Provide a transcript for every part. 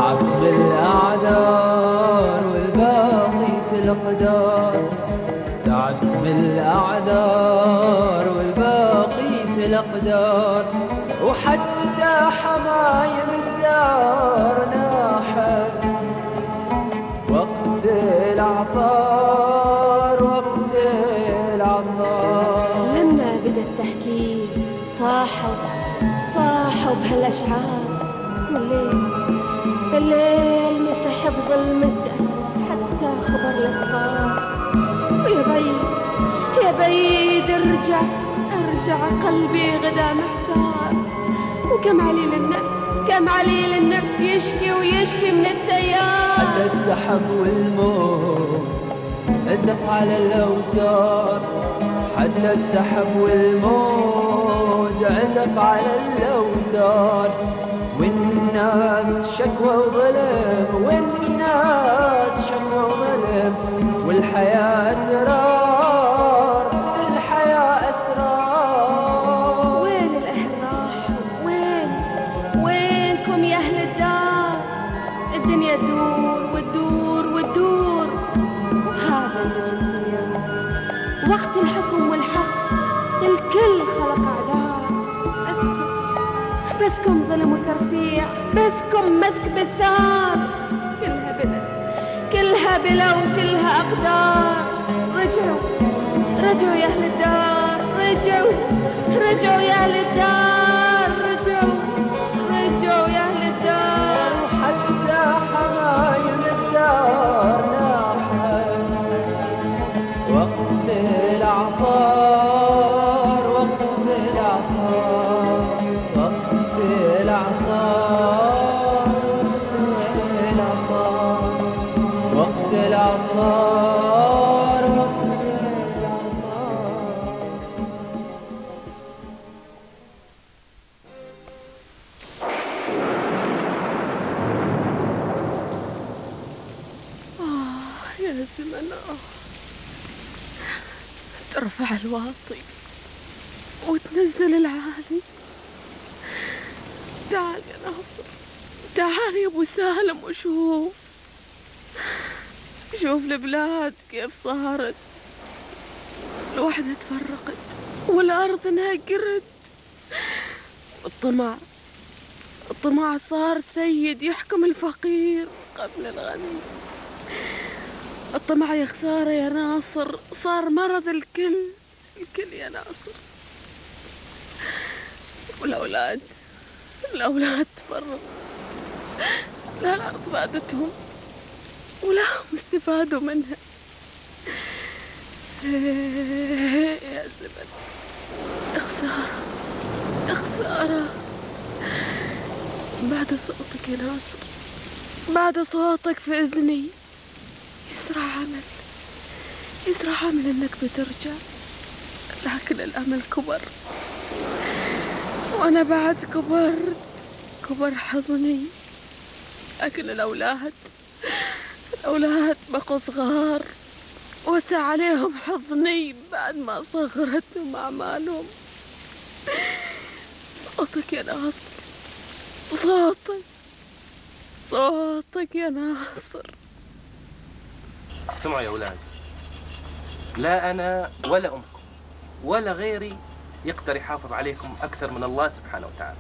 تعبت بالأعذار والباقي في الأقدار، تعبت بالأعذار والباقي في الأقدار، وحتى حمايم الدار ناحت وقت الإعصار، وقت الإعصار. لما بدأ التحكيم صاحوا بهالأشعار، الليل مسح بظلمته حتى خبر الأسفار. ويا بعيد ارجع قلبي غدا محتار. وكم عليل النفس يشكي ويشكي من التيار. حتى السحب والموت عزف على الأوتار، حتى السحب والموج عزف على الأوتار. والناس شكوى وظلم، والناس شكوى وظلم، والحياة أسرار، في الحياة أسرار. وين الأهل راحوا؟ وينكم يا أهل الدار؟ الدنيا تدور وتدور، وهذا النجم سيار. وقت الحكم والحق الكل خلق أعذار. بسكم ظلم وترفيع، بسكم مسك بالثار. كلها بلا وكلها أقدار. رجعوا يا أهل الدار، رجعوا يا أهل الدار، رجعوا يا أهل الدار. وحتى حمايم الدار ناحت وقت الإعصار، وقت الإعصار، وقت الإعصار، وقت الإعصار، وقت الإعصار، وقت الإعصار. يا زمن ترفع الواطي وتنزل العالي. تعال يا ناصر، تعال يا ابو سالم، وشوف البلاد كيف صارت. الوحدة تفرقت والأرض انهجرت. الطمع صار سيد يحكم الفقير قبل الغني. الطمع يا خسارة يا ناصر صار مرض الكل يا ناصر. والأولاد تفرقوا، لا الأرض بادتهم ولا هم استفادوا منها. يا زمن، خسارة. بعد صوتك يا ناصر، بعد صوتك في إذني يسرع عمل إنك بترجع، لكن الأمل كبر وأنا بعد كبر حضني. لكن الأولاد بقوا صغار، وسع عليهم حضني بعد ما صغرتهم أعمالهم. صوتك يا ناصر، صوتك يا ناصر. اسمعوا يا أولاد، لا أنا ولا أمكم ولا غيري يقدر يحافظ عليكم أكثر من الله سبحانه وتعالى.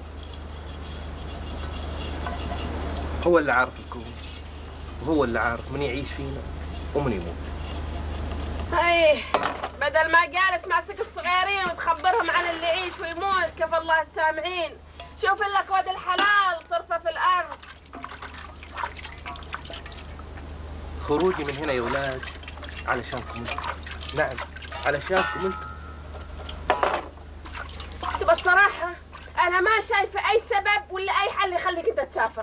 هو اللي عارف الكون، وهو اللي عارف من يعيش فينا ومن يموت. ايه، بدل ما جالس مع سك الصغيرين وتخبرهم عن اللي يعيش ويموت، كفى الله السامعين. شوف لك واد الحلال صرفه في الارض. خروجي من هنا يا ولاد علشانكم انتم، نعم علشانكم انتم. تبى الصراحة أنا ما شايفة أي سبب ولا أي حل يخليك أنت تسافر.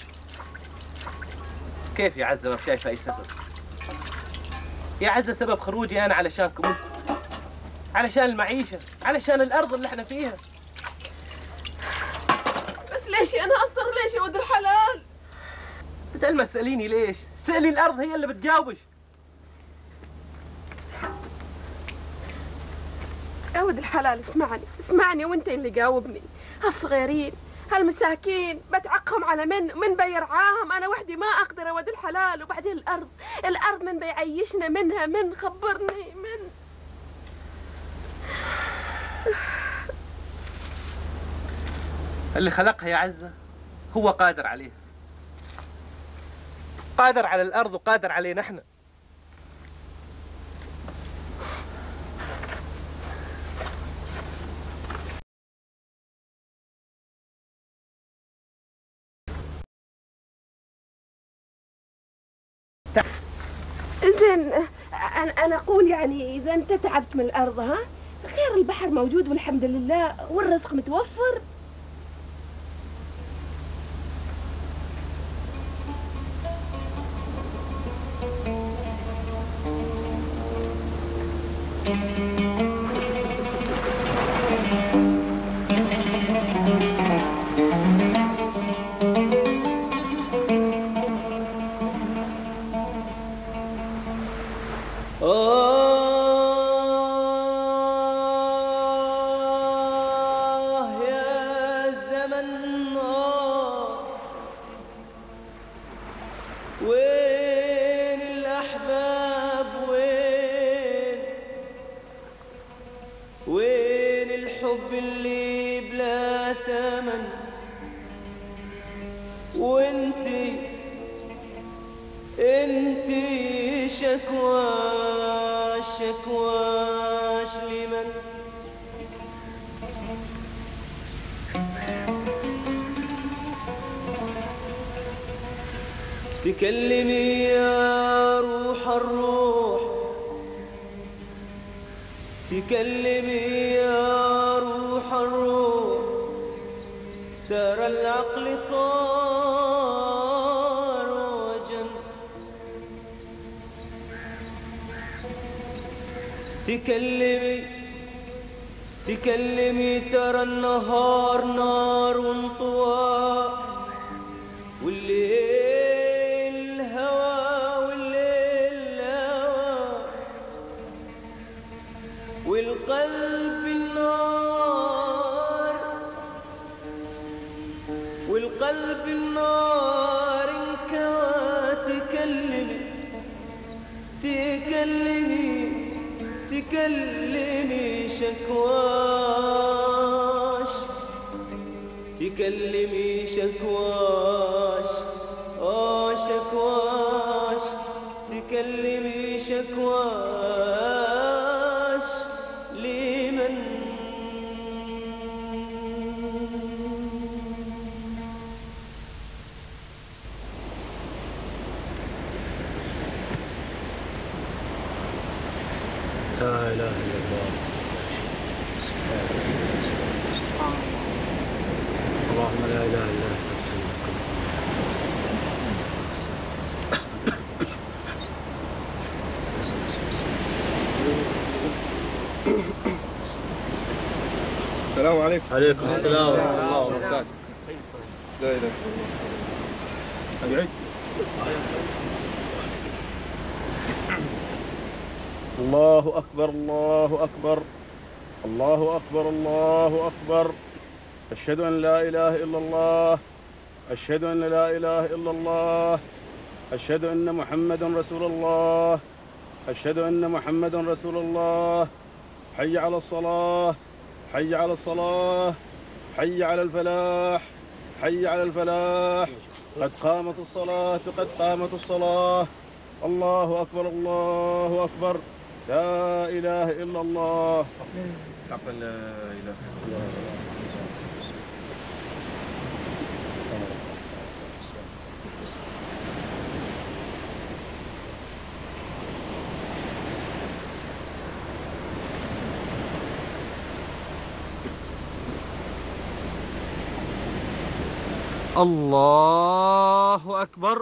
كيف يا عزة ما شايفة أي سبب؟ يا عزة سبب خروجي أنا علشانكم انتم، علشان المعيشة، علشان الأرض اللي احنا فيها. بس ليش يا ناصر؟ ليش يا ولد الحلال؟ بدل ما تسأليني ليش، سألي الأرض هي اللي بتجاوبش. يا ولد الحلال اسمعني وانت اللي جاوبني. هالصغيرين هالمساكين بتعقهم على من بيرعاهم؟ انا وحدي ما اقدر يا ولد الحلال. وبعدين الارض من بيعيشنا منها؟ من خبرني من. اللي خلقها يا عزة هو قادر عليها، قادر على الأرض وقادر علينا احنا. زين، انا اقول يعني اذا انت تعبت من الارض ها خير، البحر موجود والحمد لله والرزق متوفر. يا زمن وين الأحباب؟ وين الحب اللي بلا ثمن؟ وانتي شكواش لمن؟ تكلمي يا روح الروح، تكلمي يا روح الروح، ترى العقل طار وجن. تكلمي ترى النهار نار وانطواء، والليل هوى والليل هوى، والقلب النار، والقلب النار انكوى. تكلمي شكواش، تكلمي شكواش، شكواش، تكلمي شكواش لمن؟ لا إله إلا الله. اللهم لا إله إلا أنت. السلام عليكم. عليكم السلام ورحمة الله وبركاته. لا إله إلا الله. الله أكبر، الله أكبر، الله أكبر، الله أكبر. أشهد أن لا إله إلا الله، أشهد أن لا إله إلا الله، أشهد أن محمدا رسول الله، أشهد أن محمدا رسول الله. حي على الصلاة، حي على الصلاة، حي على الفلاح، حي على الفلاح. قد قامت الصلاة، قد قامت الصلاة. الله أكبر، الله أكبر. لا إله إلا الله. حقا لا إله إلا الله. الله أكبر.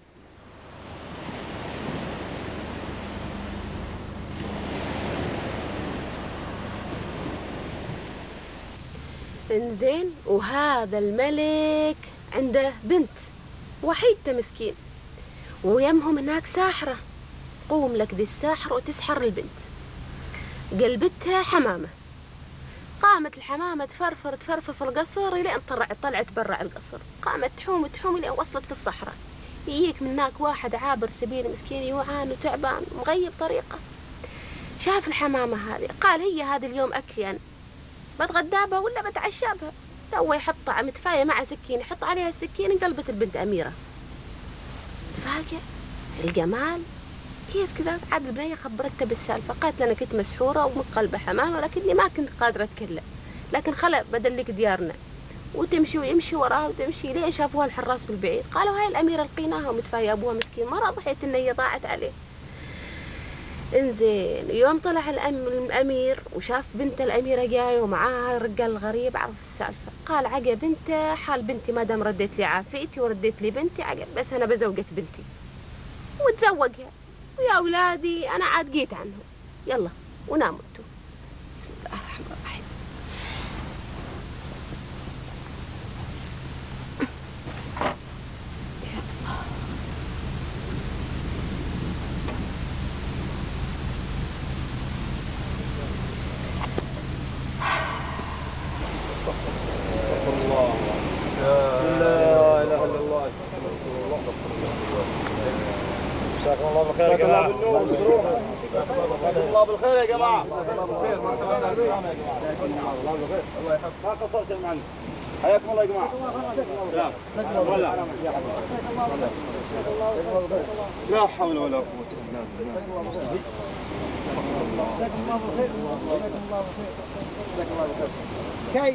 انزين، وهذا الملك عنده بنت وحيدته مسكين، ويمهم هناك ساحرة. قوم لك دي الساحر وتسحر البنت، قلبتها حمامة قامت الحمامة تفرفر في القصر لين طلعت برا القصر. قامت تحوم لين وصلت في الصحراء. يجيك من هناك واحد عابر سبيل مسكين يوعان وتعبان مغيب طريقه. شاف الحمامة هذه قال هي هذا اليوم أكلي أنا، بتغدابها ولا بتعشابها. تو يحط متفاية مع سكين، يحط عليها السكين انقلبت البنت أميرة. تفاجأ الجمال كيف كذا. عاد البنية خبرتها بالسالفة، قالت أنا كنت مسحورة ومقلبة حمامة لكني ما كنت قادرة أتكلم، لكن خلا بدلك ديارنا. وتمشي ويمشي وراها وتمشي لين شافوها الحراس بالبعيد. قالوا هاي الأميرة لقيناها ومتفاية أبوها مسكين ما رضحت إن هي ضاعت عليه. انزين يوم طلع الأمير وشاف بنت الأميرة جاية ومعاها الرجال الغريب، عرف السالفة. قال عقب بنته حال بنتي ما دام رديت لي عافيتي ورديت لي بنتي عقب بس أنا بزوجك بنتي وتزوجها. ويا أولادي أنا عاد جيت عنهم، يلا وناموا انتوا. بسم الله الرحمن الرحيم. الله بالخير يا جماعة. الله بالخير يا جماعة. الله يحفظك. ما قصرت يا معلم. حياكم الله يا جماعة. لا حول ولا قوة إلا بالله. كيف؟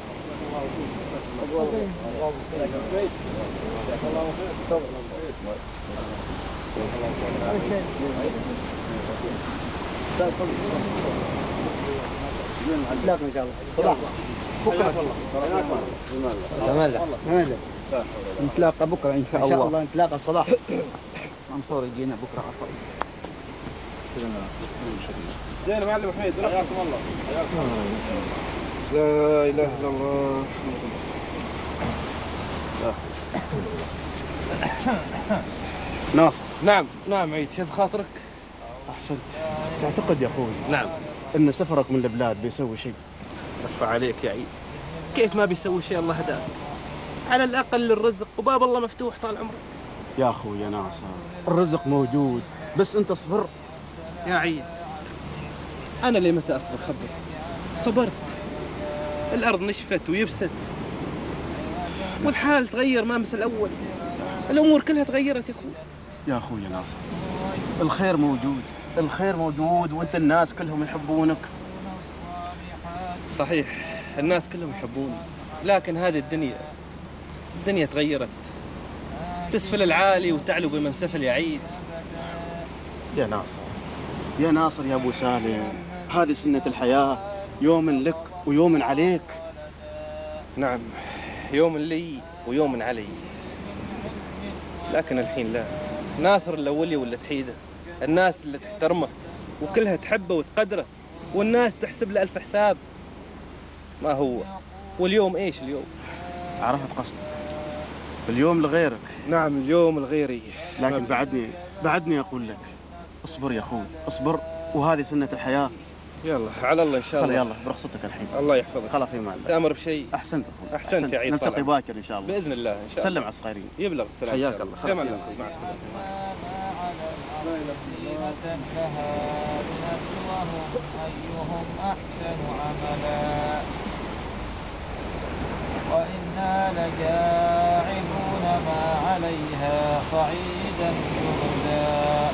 لا ان شاء الله صباح بكره تمام نتلاقى بكره ان شاء الله نتلاقى الصباح. منصور يجينا بكره عصر. زين معلم حميد حياكم الله. حياكم الله. لا اله الا الله. ناصر. نعم عيد، شوف خاطرك. احسنت. تعتقد يا اخوي نعم ان سفرك من البلاد بيسوي شيء؟ رفع عليك يا عيد، كيف ما بيسوي شيء الله هداك. على الأقل الرزق وباب الله مفتوح طال عمرك. يا أخوي يا ناصر الرزق موجود بس أنت اصبر. يا عيد أنا اللي متى أصبر خبر. صبرت، الأرض نشفت ويبست والحال تغير ما مثل الأول. الأمور كلها تغيرت يا أخوي. يا أخوي يا ناصر الخير موجود، الخير موجود وأنت الناس كلهم يحبونك. صحيح الناس كلهم يحبوني، لكن هذه الدنيا تغيرت. تسفل العالي وتعلو بمن سفل يا عيد. يا ناصر يا أبو سالم، هذه سنة الحياة، يوم لك ويوم عليك. نعم يوم لي ويوم علي، لكن الحين لا. ناصر اللي ولي ولا تحيده، الناس اللي تحترمه وكلها تحبه وتقدره، والناس تحسب له ألف حساب. ما هو واليوم ايش اليوم؟ عرفت قصدك، اليوم لغيرك. نعم اليوم لغيري، لكن بعدني أقول لك اصبر يا أخوي اصبر، وهذه سنة الحياة. يلا على الله إن شاء الله. يلا برخصتك الحين. الله يحفظك. خلاص في مال. تأمر بشيء؟ أحسنت أخوي. أحسنت يا عيد. نلتقي باكر إن شاء الله بإذن الله إن شاء الله. سلم على الصغيرين. يبلغ السلام. حياك الله. كما لكم مع السلامة. أيهم أحسن عملا وإنا لجاعلون ما عليها صعيدا جردا.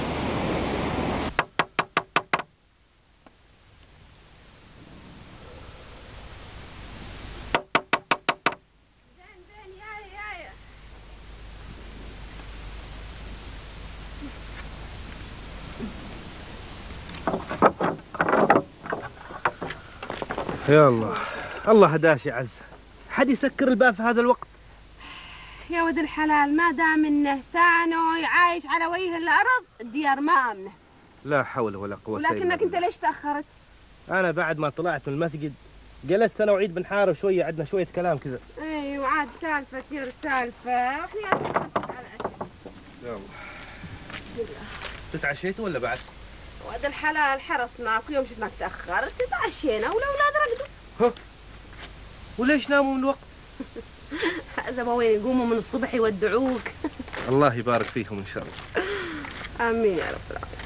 يا الله هداش يا عزة، حد يسكر الباب في هذا الوقت؟ يا ولد الحلال ما دام انه ثانوي عايش على وجه الارض الديار ما امنه. لا حول ولا قوة الا بالله. ولكنك انت ليش تاخرت؟ انا بعد ما طلعت من المسجد جلست انا وعيد بنحارب شوية، عندنا شوية كلام كذا. ايوه عاد سالفة كثير سالفة. يلا تتعشيتوا ولا بعد؟ ولد الحلال حرصناك ويوم شفناك تاخرت تعشينا والاولاد رقدوا. ها وليش ناموا من الوقت؟ زبوين يقوموا من الصبح يودعوك. الله يبارك فيهم إن شاء الله. آمين يا رب العالمين.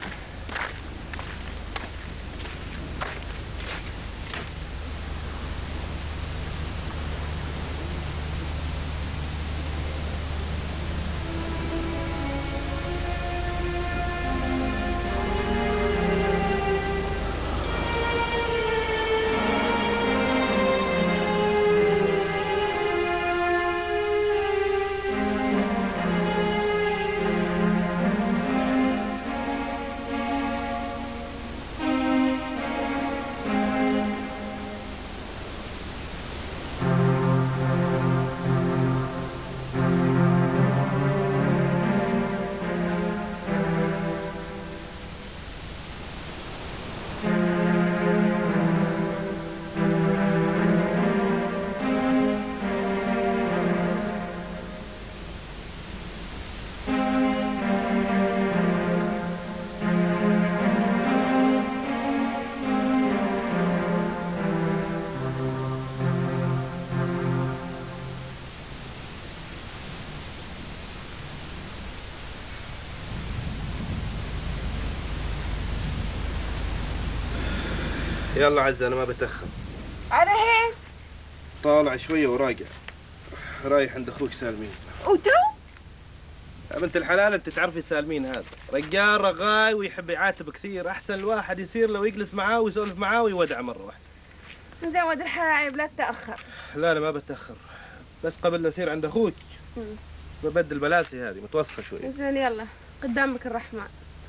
يلا عزة أنا ما بتأخر. على هين؟ طالع شوية وراجع. رايح عند أخوك سالمين. وتو؟ يا بنت الحلال أنت تعرفي سالمين هذا رجال رغاي ويحب يعاتب كثير. أحسن الواحد يصير لو يجلس معاه ويسولف معاه ويودع مرة واحدة. زين ولد الحلايب لا تتأخر. لا أنا ما بتأخر، بس قبل لا أصير عند أخوك ببدل بلاسي هذه متوسخة شوية. زين يلا قدامك الرحمن.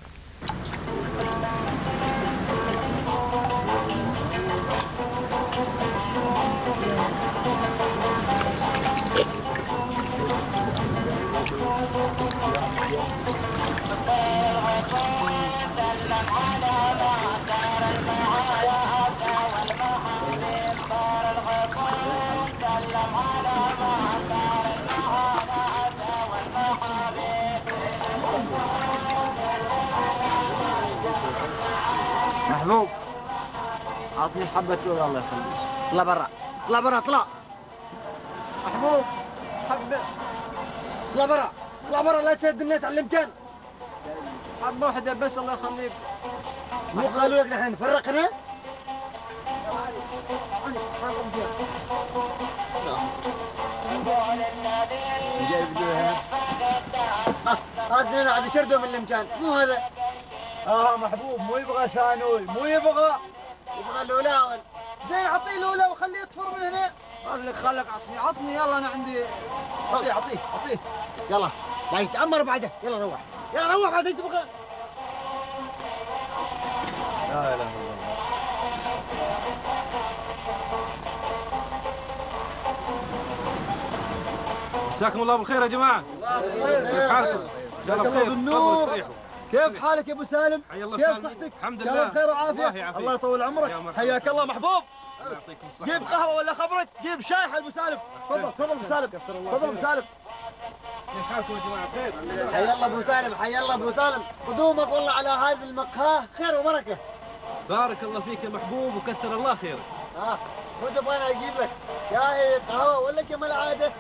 محبوب عطني حبة لولا الله يخليك. اطلع برا اطلع برا اطلع. محبوب حبة اطلع برا اطلع برا لا تهد الناس على الامكان. حبة واحدة بس الله يخليك. مو قالوا لك نحن نفرق هنا؟ جايب لها هذا عاد شردوا من الامكان مو هذا. محبوب مو يبغى ثانوي مو يبغى الاولاول. زين اعطيه الاولى وخليه يطفر من هنا. خلك عطني يلا انا عندي. اعطيه يلا لا يتامر بعده. يلا روح بعد تبغى. لا اله الا الله. مساكم الله بالخير يا جماعة. كيف حالكم؟ إن شاء الله بخير. تفضلوا استريحوا. كيف حالك يا ابو سالم؟ حيا الله كيف سالم. صحتك؟ الحمد إن شاء لله الله بخير وعافيه. الله يعافيك. الله يطول عمرك. حياك الله محبوب. الله يعطيكم الصحة. جيب قهوه ولا خبرك؟ جيب شاي حق ابو سالم. تفضل ابو سالم. تفضل ابو سالم. كيف حالكم يا جماعة بخير؟ حيا الله ابو سالم حيا الله ابو سالم. قدومك والله على هذه المقهى خير وبركه. بارك الله فيك يا محبوب وكثر الله خيرك. كنت ابغى انا اجيب لك شاي قهوه ولا كما العاده.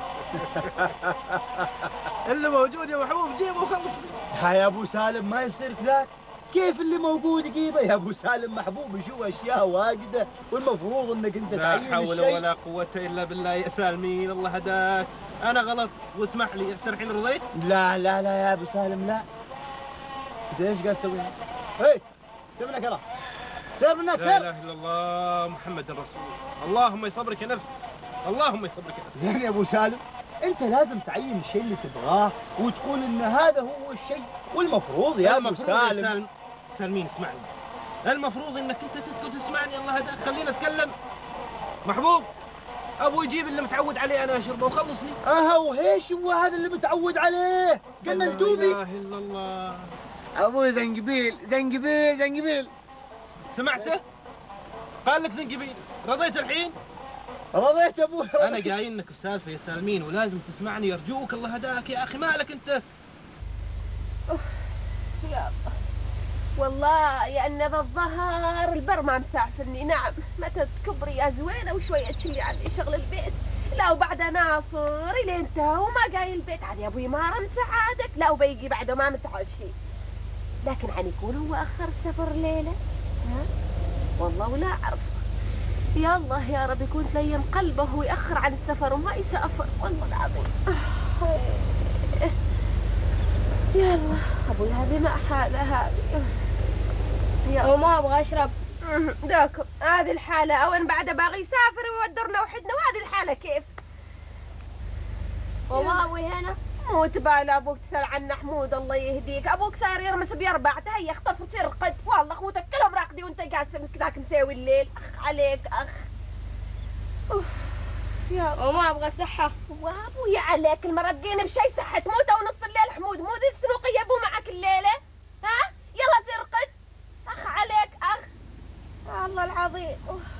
اللي موجود يا محبوب جيبه وخلصني. يا ابو سالم ما يصير كذاك. كيف اللي موجود يجيبه يا ابو سالم؟ محبوب يشوف اشياء واجده والمفروض انك انت تعين الشيء. لا حول ولا قوة الا بالله يا سالمين الله هداك. انا غلط واسمح لي. انت الحين رضيت؟ لا يا ابو سالم لا. انت ايش قاعد تسوي؟ هي سير منك يلا. سير منك سير. لا اله الا الله محمد رسول الله. اللهم يصبرك يا نفس. اللهم يصبرك يا نفس. زين يا ابو سالم انت لازم تعين الشيء اللي تبغاه وتقول ان هذا هو الشيء والمفروض يا ابو سالم. سالمين اسمعني. المفروض انك انت تسكت تسمعني الله هداك. خلينا اتكلم. محبوب ابو يجيب اللي متعود عليه انا اشربه وخلصني. وهيش هو هذا اللي متعود عليه. قلنا مكتوبي. لا اله الا الله. ابوي زنقبيل. سمعته؟ قال لك زنقبيل. رضيت الحين؟ رضيت ابوي. انا قايل لك بسالفه يا سالمين ولازم تسمعني ارجوك الله هداك يا اخي. مالك انت؟ يا الله والله يا أن ذا الظهر البر ما مسعفني. نعم متى تكبري يا زوينة وشوية تشلي عني شغل البيت. لا وبعد ناصر إلى انتهى وما قايل البيت عاد يا أبوي ما مساعدك. لا وبيجي بعده ما متعال شيء. لكن عن يكون هو أخر السفر ليلة ها؟ والله ولا أعرف. يا الله يا رب يكون تلين قلبه ويأخر عن السفر وما يسافر والله العظيم. يلا أبوي هذه ما حالة هذه. وما أبغى أشرب. داكم هذه الحالة أو بعد باغي يسافر ويودرنا وحدنا وهذه الحالة كيف؟ وما أبوي هنا؟ موت بالا أبوك تسأل عنه حمود الله يهديك. أبوك صار يرمس بيربع تهيا اخطف وترقد. والله أخوتك كلهم راقدين وأنت قاسم كذاك مساوي الليل. أخ عليك أخ. أوف يا وما أبغى صحة. وابويا عليك المرة تجيني بشي صحة تموت ونص الليل حمود. مو ذي السنوقي يا أبو معك الليلة ها؟ يلا سير قد. أخ عليك أخ. الله العظيم.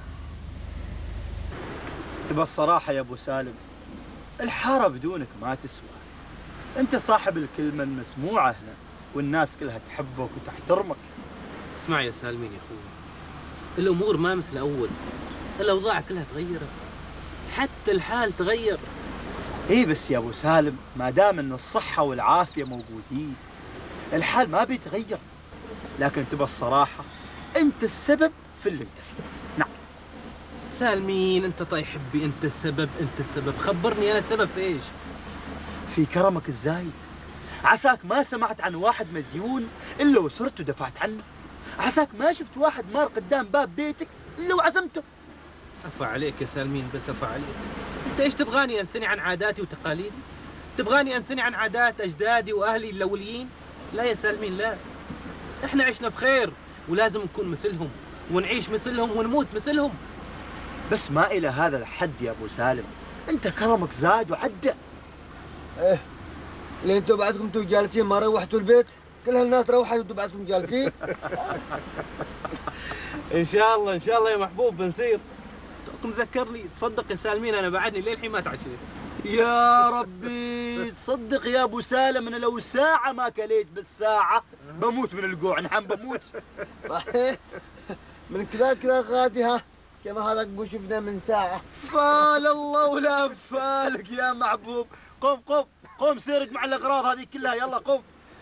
تبى الصراحة يا أبو سالم الحارة بدونك ما تسوى. أنت صاحب الكلمة المسموعة هنا والناس كلها تحبك وتحترمك. اسمع يا سالمين يا أخوي، الأمور ما مثل أول، الأوضاع كلها تغيرت، حتى الحال تغير. إيه بس يا أبو سالم ما دام إن الصحة والعافية موجودين الحال ما بيتغير. لكن تبى الصراحة أنت السبب في اللي أنت فيه. نعم سالمين أنت طيب حبي، أنت السبب، أنت السبب. خبرني أنا السبب في إيش؟ في كرمك الزايد. عساك ما سمعت عن واحد مديون إلا وسرت ودفعت عنه. عساك ما شفت واحد مار قدام باب بيتك إلا وعزمته. أفا عليك يا سالمين، بس أفا عليك. أنت إيش تبغاني أنثني عن عاداتي وتقاليدي؟ تبغاني أنثني عن عادات أجدادي وأهلي الأوليين؟ لا يا سالمين لا. إحنا عشنا بخير ولازم نكون مثلهم ونعيش مثلهم ونموت مثلهم. بس ما إلى هذا الحد يا أبو سالم، أنت كرمك زاد وعدى. إيه اللي أنتوا بعدكم انتوا جالسين ما روحتوا البيت؟ كل هالناس روحت وانتوا بعدكم جالسين؟ إن شاء الله إن شاء الله يا محبوب بنصير. مذكرني تصدق يا سالمين أنا بعدني للحين ما تعشيت. يا ربي تصدق يا أبو سالم أنا لو ساعة ما كليت بالساعة بموت من الجوع. نعم بموت. صحيح من كذا غادي ها كما هذاك بو شفنا من ساعة. فال الله ولا فالك يا محبوب. قم سيرك مع الأغراض هذه كلها يلا قم.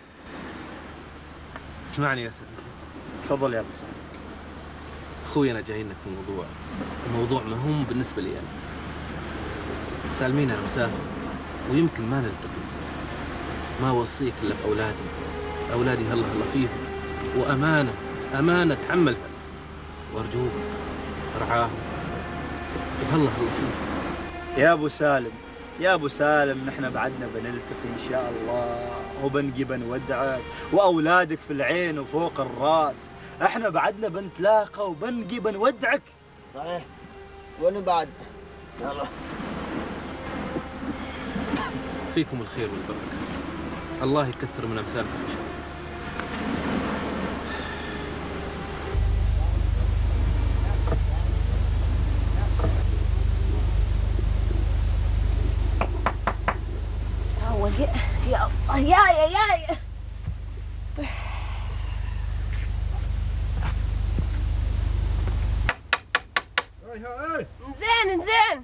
اسمعني يا سالمين. تفضل يا أبو سالم. أخوي أنا جاي لك في موضوع مهم بالنسبة لي أنا. سالمين أنا مسافر ويمكن ما نلتقي. ما أوصيك إلا بأولادي هلا فيهم وأمانة تحملها وأرجوك رعاهم وهلا فيهم. يا أبو سالم نحن بعدنا بنلتقي إن شاء الله وبنجي بنودعك وأولادك في العين وفوق الرأس. احنا بعدنا بنتلاقى وبنجي بنودعك. صحيح وانا بعد. يلا فيكم الخير والبركة. الله يكثر من أمثالكم إن شاء الله. يا الله يا زين.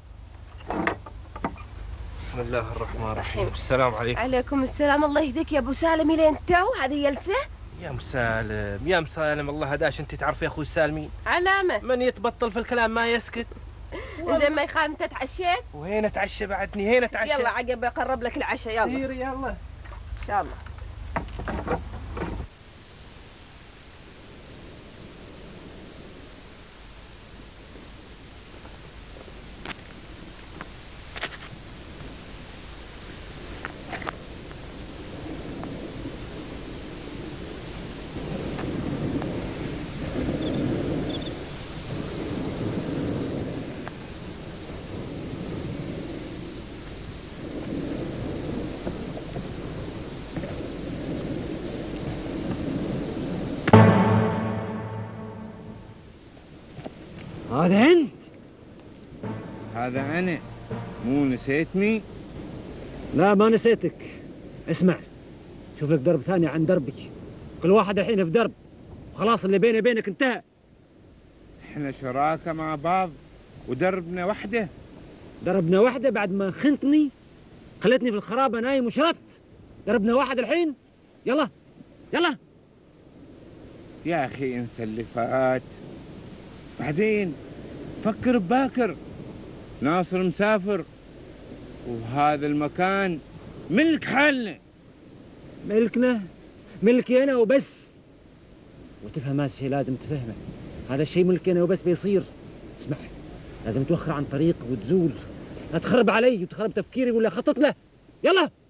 بسم الله الرحمن الرحيم. السلام عليكم. عليكم السلام. الله يهديك يا ابو سالم. الين تو هذه جلسه يا مسالم الله هداش. انت تعرف يا اخوي سالمين علامه من يتبطل في الكلام ما يسكت. زين ما يخالف. انت تعشيت؟ وين اتعشى بعدني؟ هنا اتعشى. يلا عقب اقرب لك العشاء. يلا سيري يلا ان شاء الله. هذا انت؟ هذا انا. مو نسيتني؟ لا ما نسيتك. اسمع شوف لك درب ثاني عن دربي. كل واحد الحين في درب، وخلاص اللي بيني وبينك انتهى. احنا شراكة مع بعض ودربنا وحده. دربنا وحده بعد ما خنتني، خلتني في الخرابة نايم وشردت. دربنا واحد الحين. يلا يلا يا أخي انسى اللي فات، بعدين فكر بباكر. ناصر مسافر وهذا المكان ملك حالنا. ملكنا؟ ملكي أنا وبس. وتفهم هذا الشيء، لازم تفهمه. هذا الشيء ملكي أنا وبس بيصير. اسمع، لازم توخر عن طريق وتزول، لا تخرب علي وتخرب تفكيري ولا خطط له. يلا